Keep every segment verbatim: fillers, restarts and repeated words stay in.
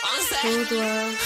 Pudła.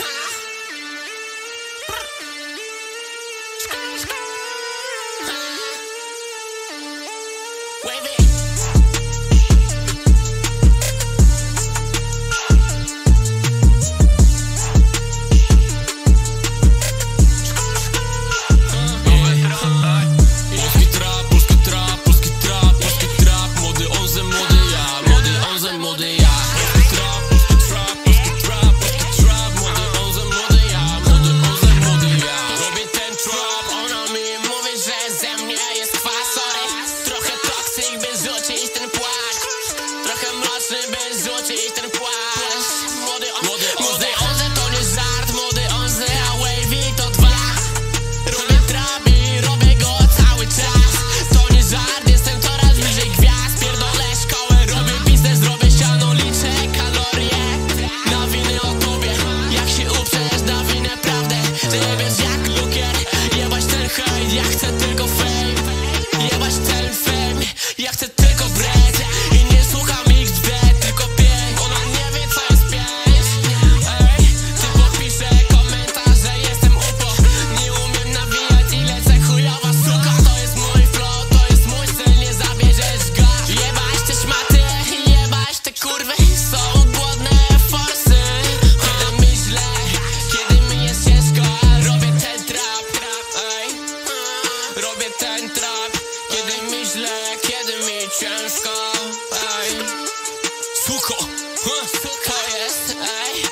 Bez złocić ten płaszcz. Młody Młody Onze to nie żart. Młody Onze, a wavy to dwa. Robię trap i robię go cały czas. To nie żart, jestem coraz bliżej gwiazd. Pierdolę szkołę, robię biznes, robię siano, liczę kalorie. Nawinę o tobie, jak się uprzesz, nawinę prawdę. Że nie wiesz jak lukier, jebać ten hejt. Ja chcę tylko fame, jebać ten fame. Ja chcę tylko bread i nie słucham ich dwie. Robię ten trap, kiedy mi źle, kiedy mi ciężko, ej. Suko, huh, to jest, ej.